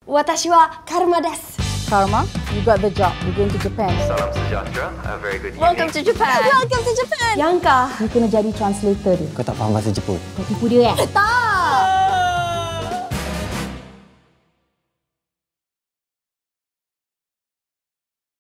Watashi wa karma desu. Karma, you got the job. You're going to Japan. Salam sejahtera, a very good evening. Welcome to Japan. Welcome to Japan. Bianca. You kena jadi translator dia. Kau tak faham bahasa Jepun? Kau tipu dia Tak.